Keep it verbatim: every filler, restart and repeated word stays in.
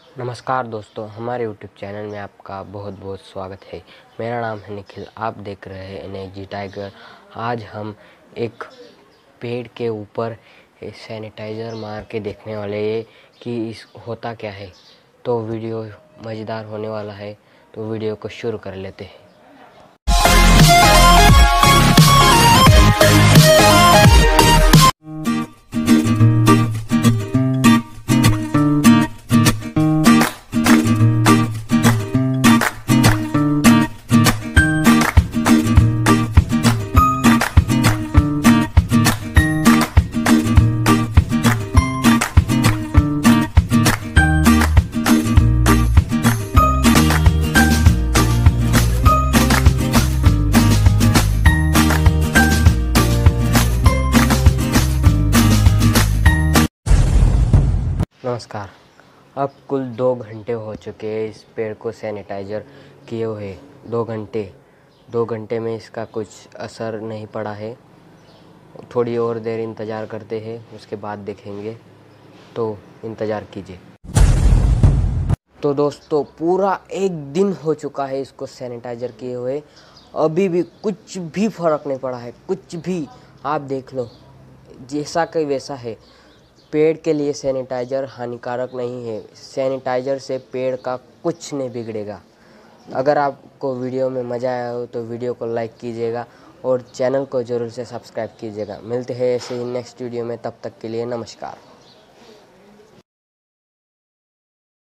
नमस्कार दोस्तों, हमारे यूट्यूब चैनल में आपका बहुत बहुत स्वागत है। मेरा नाम है निखिल, आप देख रहे हैं एनर्जी टाइगर। आज हम एक पेड़ के ऊपर सैनिटाइज़र मार के देखने वाले हैं कि इस होता क्या है। तो वीडियो मज़ेदार होने वाला है, तो वीडियो को शुरू कर लेते हैं। नमस्कार। अब कुल दो घंटे हो चुके हैं इस पेड़ को सैनिटाइज़र किए हुए। दो घंटे दो घंटे में इसका कुछ असर नहीं पड़ा है। थोड़ी और देर इंतज़ार करते हैं, उसके बाद देखेंगे, तो इंतज़ार कीजिए। तो दोस्तों, पूरा एक दिन हो चुका है इसको सैनिटाइज़र किए हुए, अभी भी कुछ भी फ़र्क नहीं पड़ा है, कुछ भी। आप देख लो, जैसा कि वैसा है। पेड़ के लिए सैनिटाइज़र हानिकारक नहीं है। सैनिटाइज़र से पेड़ का कुछ नहीं बिगड़ेगा। अगर आपको वीडियो में मज़ा आया हो तो वीडियो को लाइक कीजिएगा और चैनल को ज़रूर से सब्सक्राइब कीजिएगा। मिलते हैं ऐसे ही नेक्स्ट वीडियो में, तब तक के लिए नमस्कार।